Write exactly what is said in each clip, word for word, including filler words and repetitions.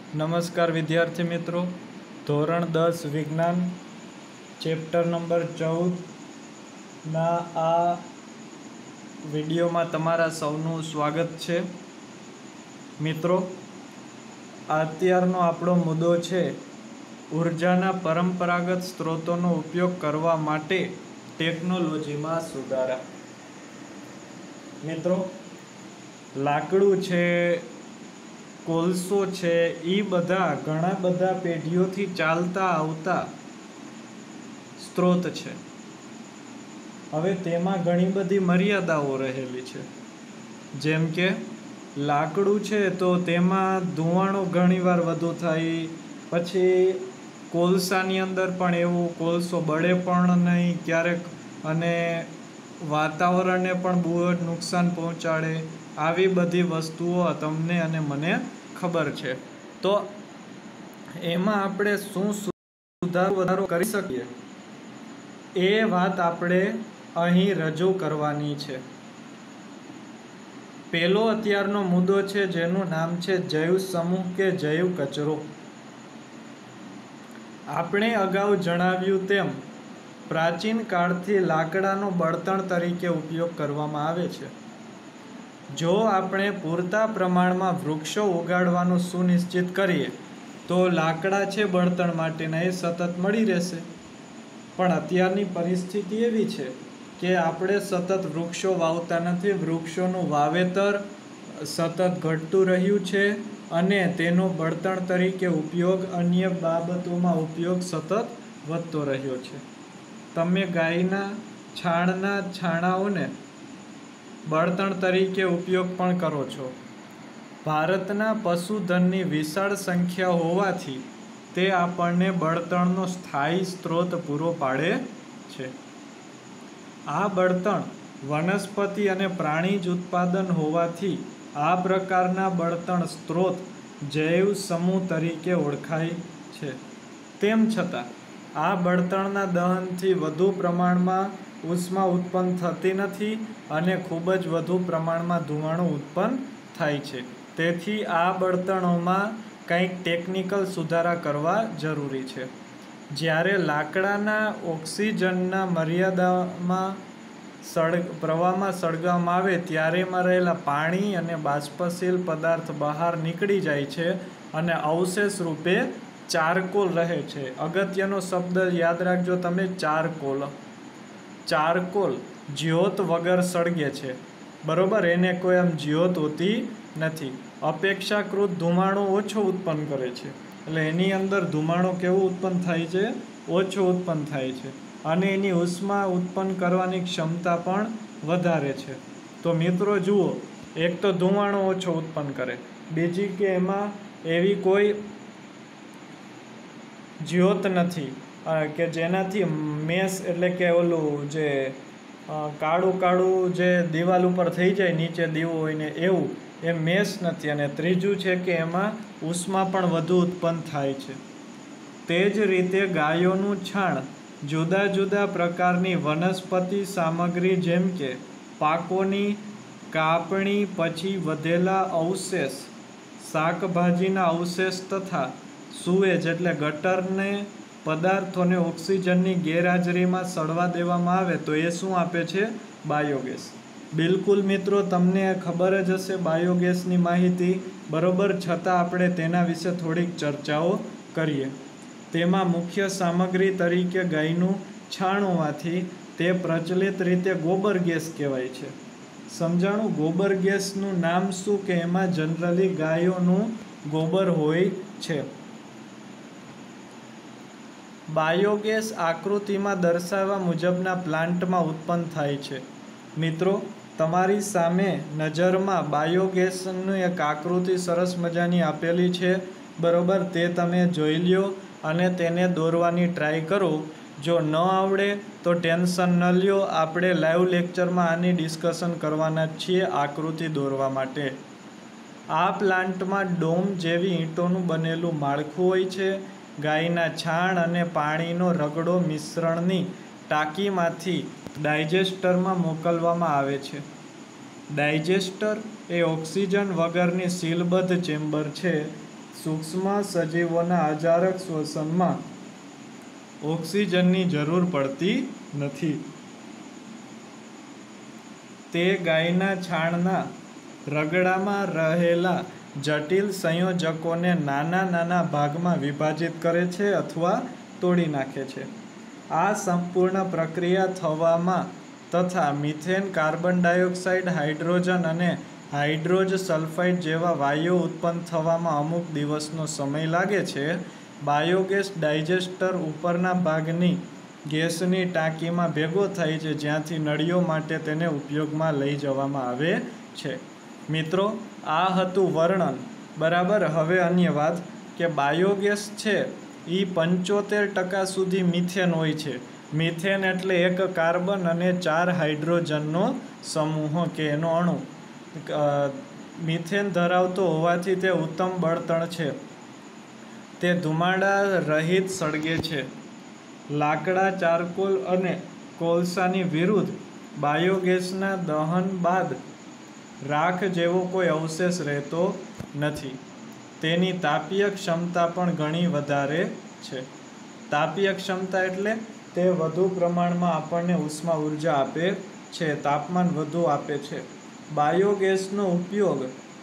નમસ્કાર વિદ્યાર્થી મિત્રો, ધોરણ દસ વિજ્ઞાન ચેપ્ટર નંબર ચૌદના આ વિડીયોમાં તમારા સૌનું સ્વાગત છે. મિત્રો, અત્યારનો આપણો મુદ્દો છે ઉર્જાના પરંપરાગત સ્ત્રોતોનો ઉપયોગ કરવા માટે ટેકનોલોજીમાં સુધારા. મિત્રો, લાકડું છે, કોલસો છે, એ બધા ઘણા બધા પેઢીઓથી ચાલતા આવતા સ્ત્રોત છે. હવે તેમાં ઘણી બધી મર્યાદાઓ રહેલી છે. જેમ કે લાકડું છે તો તેમાં ધુવાણો ઘણીવાર વધુ થાય. પછી કોલસાની અંદર પણ એવું, કોલસો બળે પણ નહીં ક્યારેક, અને વાતાવરણને પણ બહુ જ નુકસાન પહોંચાડે. આવી બધી વસ્તુઓ તમને અને મને ખબર છે. તો એમાં આપણે શું સુધારો વધારો કરી શકીએ એ વાત આપણે અહીં રજૂ કરવાની છે. પહેલો અત્યારનો મુદ્દો છે જેનું નામ છે જૈવ સમૂહ કે જૈવ કચરો. આપણે અગાઉ જણાવ્યું તેમ પ્રાચીન કાળથી લાકડાનો બળતણ તરીકે ઉપયોગ કરવામાં આવે છે. જો આપણે પૂરતા પ્રમાણમાં વૃક્ષો ઉગાડવાનું સુનિશ્ચિત કરીએ તો લાકડા છે બળતણ માટેના એ સતત મળી રહેશે. પણ અત્યારની પરિસ્થિતિ એવી છે કે આપણે સતત વૃક્ષો વાવતા નથી. વૃક્ષોનું વાવેતર સતત ઘટતું રહ્યું છે અને તેનો બળતણ તરીકે ઉપયોગ, અન્ય બાબતોમાં ઉપયોગ સતત વધતો રહ્યો છે. તમે ગાયના છાણના છાણાઓને બળતણ તરીકે ઉપયોગ પણ કરો છો. ભારતના પશુધનની વિશાળ સંખ્યા હોવાથી તે આપણને બળતણનો સ્થાયી સ્ત્રોત પૂરો પાડે છે. આ બળતણ વનસ્પતિ અને પ્રાણીજ ઉત્પાદન હોવાથી આ પ્રકારના બળતણ સ્ત્રોત જૈવ સમૂહ તરીકે ઓળખાય છે. તેમ છતાં આ બળતણના દહનથી વધુ પ્રમાણમાં ઉષ્મા ઉત્પન્ન થતી નથી અને ખૂબ જ વધુ પ્રમાણમાં ધુમાડો ઉત્પન્ન થાય છે. તેથી આ બળતણોમાં કંઈક ટેકનિકલ સુધારા કરવા જરૂરી છે. જ્યારે લાકડાના ઓક્સિજનના મર્યાદામાં સળગ પ્રવાહમાં સળગાવવામાં આવે ત્યારે એમાં રહેલા પાણી અને બાષ્પશીલ પદાર્થ બહાર નીકળી જાય છે અને અવશેષ રૂપે ચારકોલ રહે છે. અગત્યનો શબ્દ યાદ રાખજો તમે, ચારકોલ. ચારકોલ જ્યોત વગર સળગે છે, બરોબર. એને કોઈ આમ જ્યોત હોતી નથી. અપેક્ષાકૃત ધુમાડો ઓછો ઉત્પન્ન કરે છે. એટલે એની અંદર ધુમાડો કેવો ઉત્પન્ન થાય છે? ઓછો ઉત્પન્ન થાય છે. અને એની ઉષ્મા ઉત્પન્ન કરવાની ક્ષમતા પણ વધારે છે. તો મિત્રો જુઓ, એક તો ધુમાડો ઓછો ઉત્પન્ન કરે, બીજી કે એમાં એવી કોઈ જ્યોત નથી કે જેનાથી મેસ એટલે કે ઓલું જે કાળું કાળું જે દિવાલ ઉપર થઈ જાય, નીચે દીવો હોય ને એવું, એ મેસ નથી. અને ત્રીજું છે કે એમાં ઉષ્મા પણ વધુ ઉત્પન્ન થાય છે. તે જ રીતે ગાયોનું છાણ જુદા જુદા પ્રકારની વનસ્પતિ સામગ્રી જેમ કે પાકોની કાપણી પછી વધેલા અવશેષ, શાકભાજીના અવશેષ તથા સુએજ એટલે ગટરને પદાર્થોને ઓક્સિજનની ગેરહાજરીમાં સડવા દેવામાં આવે તો એ શું આપે છે? બાયોગેસ. બિલકુલ મિત્રો, તમને ખબર જ હશે બાયોગેસની માહિતી, બરોબર. છતાં આપણે તેના વિશે થોડીક ચર્ચાઓ કરીએ. તેમાં મુખ્ય સામગ્રી તરીકે ગાયનું છાણ હોવાથી તે પ્રચલિત રીતે ગોબર ગેસ કહેવાય છે. સમજાણું? ગોબર ગેસનું નામ શું કે એમાં જનરલી ગાયોનું ગોબર હોય છે. બાયોગેસ આકૃતિમાં દર્શાવ્યા મુજબના પ્લાન્ટમાં ઉત્પન્ન થાય છે. મિત્રો, તમારી સામે નજરમાં બાયોગેસની એક આકૃતિ સરસ મજાની આપેલી છે, બરોબર. તે તમે જોઈ લ્યો અને તેને દોરવાની ટ્રાય કરો. જો ન આવડે તો ટેન્શન ન લ્યો, આપણે લાઈવ લેક્ચરમાં આની ડિસ્કશન કરવાના જ છીએ આકૃતિ દોરવા માટે. આ પ્લાન્ટમાં ડોમ જેવી ઈંટોનું બનેલું માળખું હોય છે. ગાયના છાણ અને પાણીનો રગડો મિશ્રણની ટાંકીમાંથી ડાયજેસ્ટરમાં મોકલવામાં આવે છે. ડાયજેસ્ટર એ ઓક્સિજન વગરની સીલબદ્ધ ચેમ્બર છે. સૂક્ષ્મ સજીવોના અજારક શ્વસનમાં ઓક્સિજનની જરૂર પડતી નથી. તે ગાયના છાણના રગડામાં રહેલા જટિલ સંયોજકોને નાના નાના ભાગમાં વિભાજિત કરે છે અથવા તોડી નાખે છે. આ સંપૂર્ણ પ્રક્રિયા થવામાં તથા મિથેન, કાર્બન ડાયોક્સાઇડ, હાઇડ્રોજન અને હાઇડ્રોજ સલ્ફાઇડ જેવા વાયુઓ ઉત્પન્ન થવામાં અમુક દિવસનો સમય લાગે છે. બાયોગેસ ડાયજેસ્ટર ઉપરના ભાગની ગેસની ટાંકીમાં ભેગો થાય છે, જ્યાંથી નળીઓ માટે તેને ઉપયોગમાં લઈ જવામાં આવે છે. મિત્રો, આ હતું વર્ણન. બરાબર. હવે અન્ય વાત કે બાયોગેસ છે એ પંચોતેર ટકા સુધી મિથેન હોય છે. મિથેન એટલે એક કાર્બન અને ચાર હાઇડ્રોજનનો સમૂહ કે એનો અણુ મિથેન ધરાવતો હોવાથી તે ઉત્તમ બળતણ છે. તે ધુમાડા રહિત સળગે છે. લાકડા, ચારકોલ અને કોલસાની વિરુદ્ધ બાયોગેસના દહન બાદ રાખ જેવો કોઈ અવશેષ રહેતો નથી. તેની તાપીય ક્ષમતા પણ ઘણી વધારે છે. તાપીય ક્ષમતા એટલે તે વધુ પ્રમાણમાં આપણને ઉષ્મા ઉર્જા આપે છે, તાપમાન વધુ આપે છે. બાયોગેસનો ઉપયોગ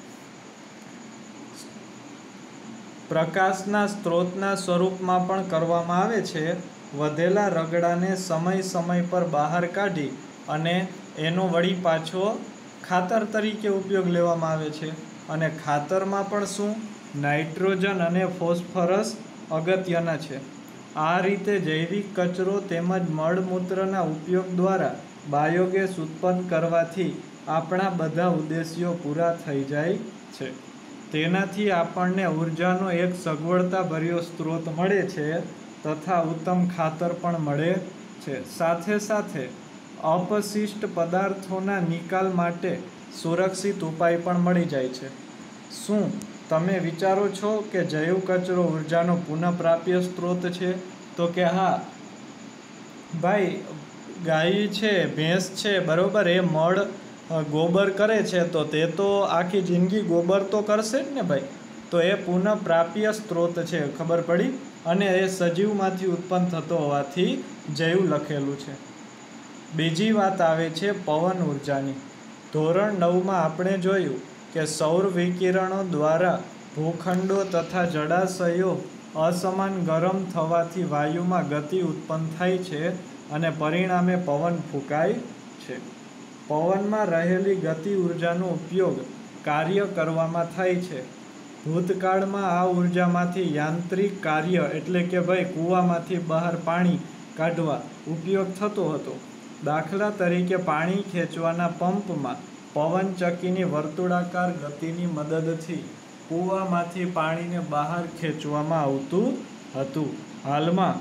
પ્રકાશના સ્ત્રોતના સ્વરૂપમાં પણ કરવામાં આવે છે. વધેલા રગડાને સમય સમય પર બહાર કાઢી અને એનો વળી પાછો ખાતર તરીકે ઉપયોગ લેવામાં આવે છે. અને ખાતરમાં પણ શું? નાઇટ્રોજન અને ફોસ્ફરસ અગત્યના છે. આ રીતે જૈવિક કચરો તેમજ મળમૂત્રના ઉપયોગ દ્વારા બાયોગેસ ઉત્પન્ન કરવાથી આપણા બધા ઉદ્દેશ્યો પૂરા થઈ જાય છે. તેનાથી આપણને ઉર્જાનો એક સગવડતાભર્યો સ્ત્રોત મળે છે તથા ઉત્તમ ખાતર પણ મળે છે. સાથે સાથે અપશિષ્ટ પદાર્થોના નિકાલ માટે સુરક્ષિત ઉપાય પણ મળી જાય છે. શું તમે વિચારો છો કે જૈવ કચરો ઉર્જાનો પુનઃપ્રાપ્ય સ્ત્રોત છે? તો કે હા ભાઈ, ગાય છે, ભેંસ છે, બરોબર, એ મળ ગોબર કરે છે તો તે તો આખી જિંદગી ગોબર તો કરશે જ ને ભાઈ. તો એ પુનઃપ્રાપ્ય સ્ત્રોત છે, ખબર પડી? અને એ સજીવમાંથી ઉત્પન્ન થતો હોવાથી જૈવ લખેલું છે. બીજી વાત આવે છે પવન ઉર્જાની. ધોરણ નવમાં આપણે જોયું કે સૌર વિકિરણો દ્વારા ભૂખંડો તથા જળાશયો અસમાન ગરમ થવાથી વાયુમાં ગતિ ઉત્પન્ન થાય છે અને પરિણામે પવન ફૂંકાય છે. પવનમાં રહેલી ગતિ ઉર્જાનો ઉપયોગ કાર્ય કરવામાં થાય છે. ભૂતકાળમાં આ ઉર્જામાંથી યાંત્રિક કાર્ય એટલે કે ભાઈ કૂવામાંથી બહાર પાણી કાઢવા ઉપયોગ થતો હતો. દાખલા તરીકે પાણી ખેંચવાના પંપમાં પવનચક્કીની વર્તુળાકાર ગતિની મદદથી કૂવામાંથી પાણીને બહાર ખેંચવામાં આવતું હતું. હાલમાં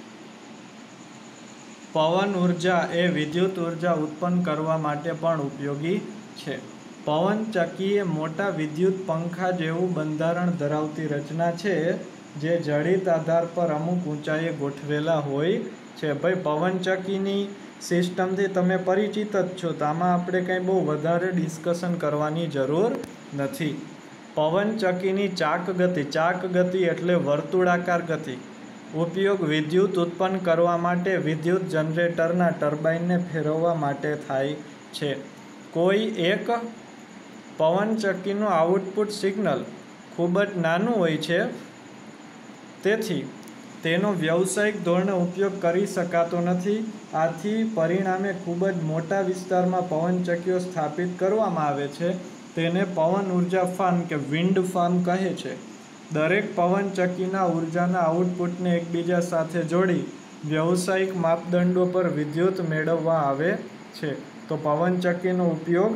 પવન ઉર્જા એ વિદ્યુત ઉર્જા ઉત્પન્ન કરવા માટે પણ ઉપયોગી છે. પવનચક્કી એ મોટા વિદ્યુત પંખા જેવું બંધારણ ધરાવતી રચના છે જે જડિત આધાર પર અમુક ઊંચાઈએ ગોઠવેલા હોય છે. ભાઈ, પવનચક્કીની સિસ્ટમથી તમે પરિચિત જ છો, તો આમાં આપણે કંઈ બહુ વધારે ડિસ્કશન કરવાની જરૂર નથી. પવનચક્કીની ચાક ગતિ, ચાક ગતિ એટલે વર્તુળાકાર ગતિ, ઉપયોગ વિદ્યુત ઉત્પન્ન કરવા માટે વિદ્યુત જનરેટરના ટર્બાઇનને ફેરવવા માટે થાય છે. કોઈ એક પવનચક્કીનું આઉટપુટ સિગ્નલ ખૂબ જ નાનું હોય છે, તેથી તેનો વ્યવસાયિક ધોરણે ઉપયોગ કરી શકાતો નથી. આથી પરિણામે ખૂબ જ મોટા વિસ્તારમાં પવનચક્કીઓ સ્થાપિત કરવામાં આવે છે. તેને પવન ઉર્જા ફાર્મ કે વિન્ડ ફાર્મ કહે છે. દરેક પવનચક્કીના ઉર્જાના આઉટપુટને એકબીજા સાથે જોડી વ્યવસાયિક માપદંડો પર વિદ્યુત મેળવવા આવે છે. તો પવનચક્કીનો ઉપયોગ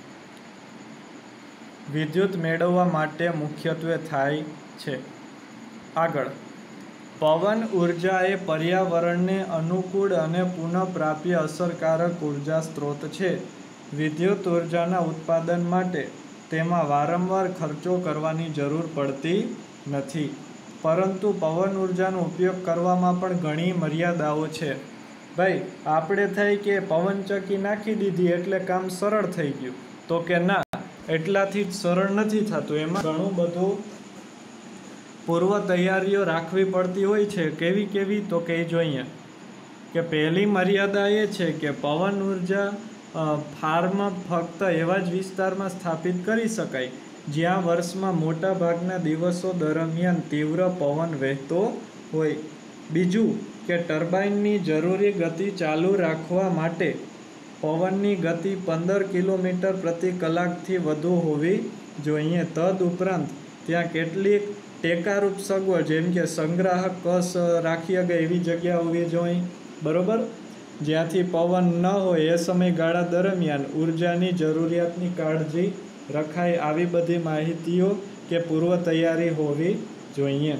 વિદ્યુત મેળવવા માટે મુખ્યત્વે થાય છે. આગળ, પવન ઉર્જા એ પર્યાવરણને અનુકૂળ અને પુનઃપ્રાપ્ય અસરકારક ઉર્જા સ્ત્રોત છે. વિદ્યુત ઉર્જાના ઉત્પાદન માટે તેમાં વારંવાર ખર્ચો કરવાની જરૂર પડતી નથી. પરંતુ પવન ઉર્જાનો ઉપયોગ કરવામાં પણ ઘણી મર્યાદાઓ છે. ભાઈ, આપણે થાય કે પવનચક્કી નાખી દીધી એટલે કામ સરળ થઈ ગયું, તો કે ના, એટલાથી જ સરળ નથી થતું. એમાં ઘણું બધું પૂર્વ તૈયારીઓ રાખવી પડતી હોય છે. કેવી કેવી તો કે જોઈએ કે પહેલી મર્યાદા એ છે કે પવન ઉર્જા ફાર્મ ફક્ત એવા જ વિસ્તારમાં સ્થાપિત કરી શકાય જ્યાં વર્ષમાં મોટા ભાગના દિવસો દરમિયાન તીવ્ર પવન વહેતો હોય. બીજું કે ટર્બાઇનની જરૂરી ગતિ ચાલુ રાખવા માટે પવનની ગતિ પંદર કિલોમીટર પ્રતિ કલાકથી વધુ હોવી જોઈએ. તદ ઉપરાંત ત્યાં કેટલીક ટેકારૂપ સગવડ જેમ કે સંગ્રાહક કસ રાખી શકે એવી જગ્યા હોવી જોઈએ, બરોબર, જ્યાંથી પવન ન હોય એ સમયગાળા દરમિયાન ઉર્જાની જરૂરિયાતની કાળજી રખાય. આવી બધી માહિતીઓ કે પૂર્વ તૈયારી હોવી જોઈએ.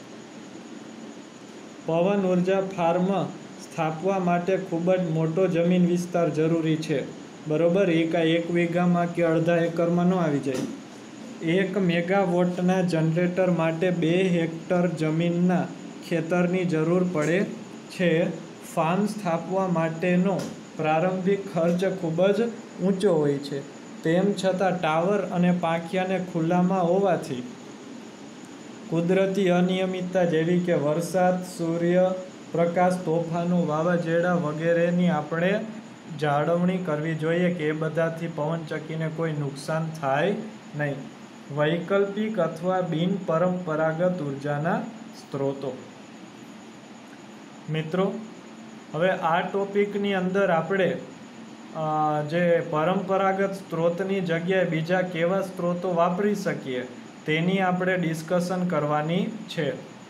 પવન ઉર્જા ફાર્મ સ્થાપવા માટે ખૂબ જ મોટો જમીન વિસ્તાર જરૂરી છે, બરોબર. એ કાંઈ એક વીઘામાં કે અડધા એકરમાં ન આવી જાય. એક મેગાવોટના જનરેટર માટે બે હેક્ટર જમીનના ખેતરની જરૂર પડે છે. ફાર્મ સ્થાપવા માટેનો પ્રારંભિક ખર્ચ ખૂબ જ ઊંચો હોય છે. તેમ છતાં ટાવર અને પાંખિયાને ખુલ્લામાં હોવાથી કુદરતી અનિયમિતતા જેવી કે વરસાદ, સૂર્ય પ્રકાશ, તોફાનો, વાવાઝોડા વગેરેની આપણે જાળવણી કરવી જોઈએ કે એ બધાથી પવનચક્કીને કોઈ નુકસાન થાય નહીં. વૈકલ્પિક અથવા બિન પરંપરાગત ઉર્જાના સ્ત્રોતો. મિત્રો, હવે આ ટોપિકની અંદર આપણે જે પરંપરાગત સ્ત્રોતની જગ્યાએ બીજા કેવા સ્ત્રોતો વાપરી શકીએ તેની આપણે ડિસ્કશન કરવાની છે.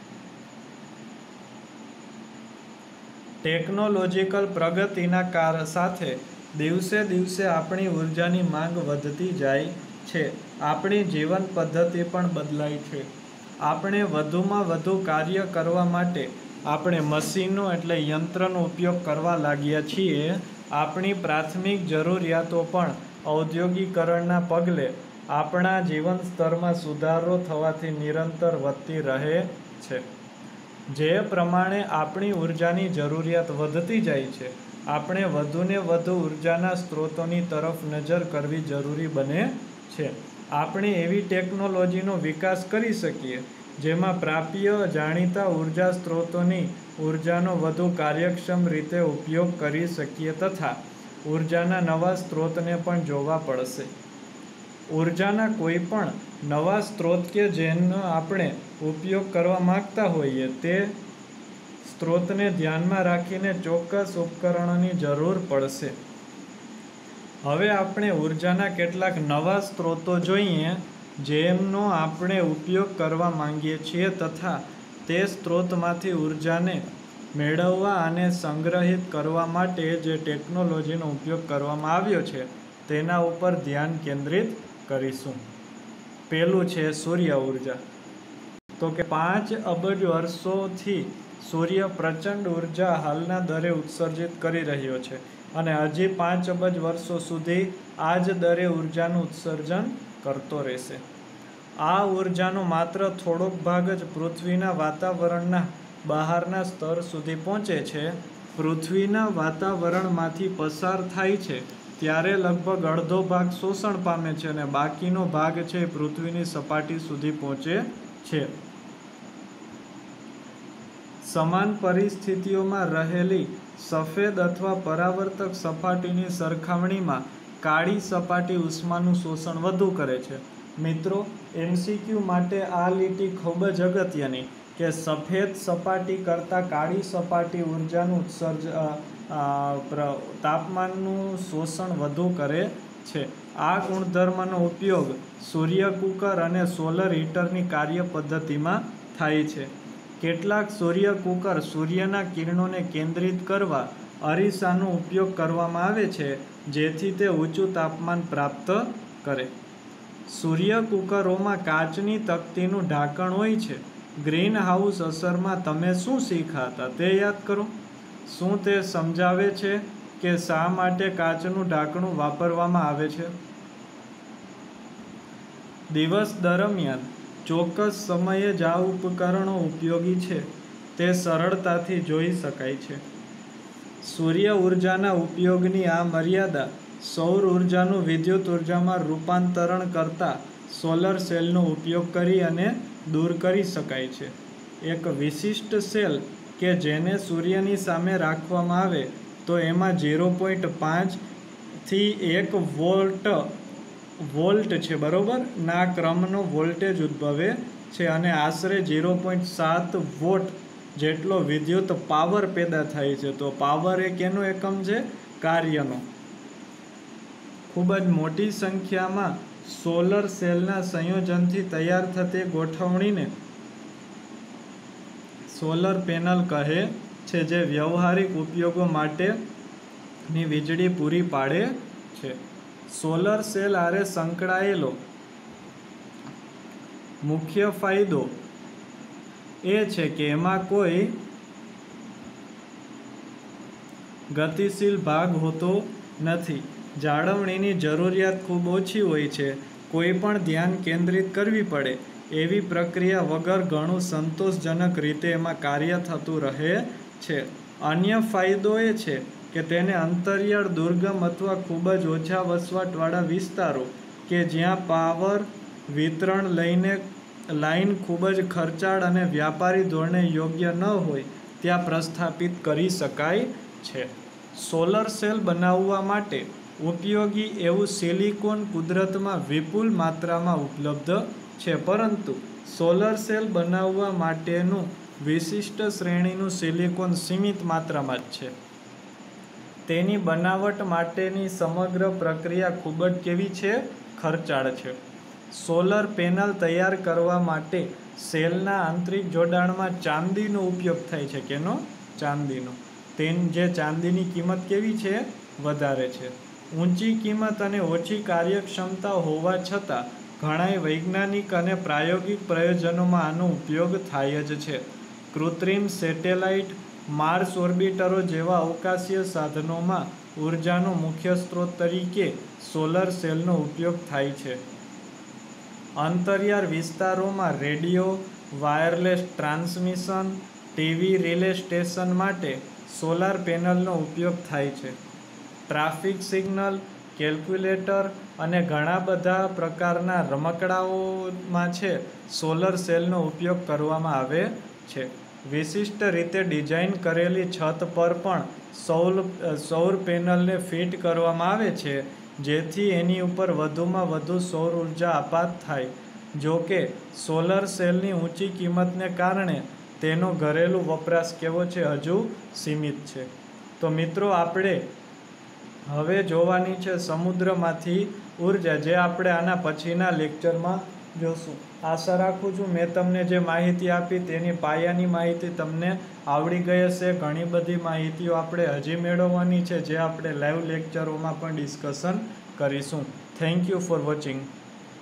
ટેકનોલોજીકલ પ્રગતિના કાર સાથે દિવસે દિવસે આપણી ઉર્જાની માંગ વધતી જાય છે. આપણી જીવન પદ્ધતિ પણ બદલાય છે. આપણે વધુમાં વધુ કાર્ય કરવા માટે આપણે મશીનો એટલે યંત્રનો ઉપયોગ કરવા લાગ્યા છીએ. આપણી પ્રાથમિક જરૂરિયાતો પણ ઔદ્યોગિકરણના પગલે આપણા જીવન સ્તરમાં સુધારો થવાથી નિરંતર વધતી રહે છે. જે પ્રમાણે આપણી ઉર્જાની જરૂરિયાત વધતી જાય છે, આપણે વધુને વધુ ઉર્જાના સ્ત્રોતોની તરફ નજર કરવી જરૂરી બને છે. આપણે એવી ટેકનોલોજીનો વિકાસ કરી શકીએ જેમાં પ્રાપ્ય જાણીતા ઉર્જા સ્ત્રોતોની ઉર્જાનો વધુ કાર્યક્ષમ રીતે ઉપયોગ કરી શકીએ તથા ઉર્જાના નવા સ્ત્રોતને પણ જોવા પડશે. ઉર્જાના કોઈ પણ નવા સ્ત્રોત કે જેનો આપણે ઉપયોગ કરવા માગતા હોઈએ તે સ્ત્રોતને ધ્યાનમાં રાખીને ચોક્કસ ઉપકરણોની જરૂર પડશે. હવે આપણે ઉર્જાના કેટલાક નવા સ્ત્રોતો જોઈએ જેમનો આપણે ઉપયોગ કરવા માંગીએ છીએ તથા તે સ્ત્રોતમાંથી ઉર્જાને મેળવવા અને સંગ્રહિત કરવા માટે જે ટેકનોલોજીનો ઉપયોગ કરવામાં આવ્યો છે તેના ઉપર ધ્યાન કેન્દ્રિત કરીશું. પહેલું છે સૂર્ય ઉર્જા. તો કે પાંચ અબજ વર્ષોથી સૂર્ય પ્રચંડ ઉર્જા હાલના દરે ઉત્સર્જિત કરી રહ્યો છે અને હજી પાંચ અબજ વર્ષો સુધી આ જ દરે ઉર્જાનું ઉત્સર્જન કરતો રહેશે. આ ઉર્જાનો માત્ર થોડોક ભાગ જ પૃથ્વીના વાતાવરણના બહારના સ્તર સુધી પહોંચે છે. પૃથ્વીના વાતાવરણમાંથી પસાર થાય છે ત્યારે લગભગ અડધો ભાગ શોષણ પામે છે અને બાકીનો ભાગ છે પૃથ્વીની સપાટી સુધી પહોંચે છે. સમાન પરિસ્થિતિઓમાં રહેલી સફેદ અથવા પરાવર્તક સપાટીની સરખામણીમાં કાળી સપાટી ઉષ્માનું શોષણ વધુ કરે છે. મિત્રો, એમસીક્યુ માટે આ લીટી ખૂબ જ અગત્યની કે સફેદ સપાટી કરતાં કાળી સપાટી ઉર્જાનું ઉત્સર્જ તાપમાનનું શોષણ વધુ કરે છે. આ ગુણધર્મનો ઉપયોગ સૂર્ય કુકર અને સોલર હીટરની કાર્ય પદ્ધતિમાં થાય છે. કેટલાક સૂર્ય કુકર સૂર્યના કિરણોને કેન્દ્રિત કરવા અરીસાનો ઉપયોગ કરવામાં આવે છે જેથી તે ઊંચું તાપમાન પ્રાપ્ત કરે. સૂર્ય કુકરોમાં કાચની તકતીનું ઢાંકણ હોય છે. ગ્રીન હાઉસ અસરમાં તમે શું શીખ્યા હતા તે યાદ કરો. શું તે સમજાવે છે કે શા માટે કાચનું ઢાંકણું વાપરવામાં આવે છે? દિવસ દરમિયાન ચોક્કસ સમયે જ આ ઉપકરણો ઉપયોગી છે તે સરળતાથી જોઈ શકાય છે. સૂર્ય ઉર્જાના ઉપયોગની આ મર્યાદા સૌર ઉર્જાનું વિદ્યુત ઉર્જામાં રૂપાંતરણ કરતા સોલર સેલનો ઉપયોગ કરી અને દૂર કરી શકાય છે. એક વિશિષ્ટ સેલ કે જેને સૂર્યની સામે રાખવામાં આવે તો એમાં ઝીરો પોઈન્ટ પાંચથી એક વોલ્ટ વોલ્ટ છે બરાબર ના ક્રમનો વોલ્ટેજ ઉદ્ભવે છે અને આશરે ઝીરો પોઈન્ટ સાત વોટ જેટલો વિદ્યુત પાવર પેદા થાય છે. તો પાવર એ કેનો એકમ છે? કાર્યનો. ખૂબ જ મોટી સંખ્યામાં સોલર સેલના સંયોજનથી તૈયાર થતી ગોઠવણીને સોલર પેનલ કહે છે, જે વ્યવહારિક ઉપયોગો માટેની વીજળી પૂરી પાડે છે. સોલર સેલ હારે સંકળાયેલો મુખ્ય ફાયદો એ છે કે એમાં કોઈ ગતિશીલ ભાગ હોતો નથી. જાળવણીની જરૂરિયાત ખૂબ ઓછી હોય છે. કોઈ પણ ધ્યાન કેન્દ્રિત કરવી પડે એવી પ્રક્રિયા વગર ઘણું સંતોષજનક રીતે એમાં કાર્ય થતું રહે છે. અન્ય ફાયદો એ છે કે તેને અંતરિયાળ, દુર્ગમ અથવા ખૂબ જ ઓછા વસવાટવાળા વિસ્તારો કે જ્યાં પાવર વિતરણ લઈને લાઇન ખૂબ જ ખર્ચાળ અને વ્યાપારી ધોરણે યોગ્ય ન હોય ત્યાં પ્રસ્થાપિત કરી શકાય છે. સોલર સેલ બનાવવા માટે ઉપયોગી એવું સિલિકોન કુદરતમાં વિપુલ માત્રામાં ઉપલબ્ધ છે, પરંતુ સોલર સેલ બનાવવા માટેનું વિશિષ્ટ શ્રેણીનું સિલિકોન સીમિત માત્રામાં જ છે. તેની બનાવટ માટેની સમગ્ર પ્રક્રિયા ખૂબ જ કેવી છે? ખર્ચાળ છે. સોલર પેનલ તૈયાર કરવા માટે સેલના આંતરિક જોડાણમાં ચાંદીનો ઉપયોગ થાય છે. કેનો? ચાંદીનો. તેની જે ચાંદીની કિંમત કેવી છે? વધારે છે. ઊંચી કિંમત અને ઓછી કાર્યક્ષમતા હોવા છતાં ઘણાય વૈજ્ઞાનિક અને પ્રાયોગિક પ્રયોજનોમાં આનો ઉપયોગ થાય જ છે. કૃત્રિમ સેટેલાઇટ, માર્સ ઓર્બિટરો જેવા અવકાશીય સાધનોમાં ઉર્જાનો મુખ્ય સ્ત્રોત તરીકે સોલર સેલનો ઉપયોગ થાય છે. અંતરિયાળ વિસ્તારોમાં radio, wireless transmission, TV relay station માટે સોલાર પેનલનો ઉપયોગ થાય છે. ટ્રાફિક સિગ્નલ, કેલ્ક્યુલેટર અને ઘણા બધા પ્રકારના રમકડાઓમાં છે સોલર સેલનો ઉપયોગ કરવામાં આવે છે. વિશિષ્ટ રીતે ડિઝાઇન કરેલી છત પર પણ સૌર સૌર પેનલને ફિટ કરવામાં આવે છે, જેથી એની ઉપર વધુમાં વધુ સૌર ઉર્જા આપાત થાય. જો કે સોલર સેલની ઊંચી કિંમતને કારણે તેનો ઘરેલું વપરાશ કેવો છે? હજુ સીમિત છે. તો મિત્રો, આપણે હવે જોવાની છે સમુદ્રમાંથી ઉર્જા, જે આપણે આના પછીના લેક્ચરમાં જોશું. આશા રાખું છું મેં તમને જે માહિતી આપી તેની પાયાની માહિતી તમને આવડી ગઈ હશે. ઘણી બધી માહિતીઓ આપણે હજી મેળવવાની છે, જે આપણે લાઈવ લેક્ચરોમાં પણ ડિસ્કશન કરીશું. Thank you for watching.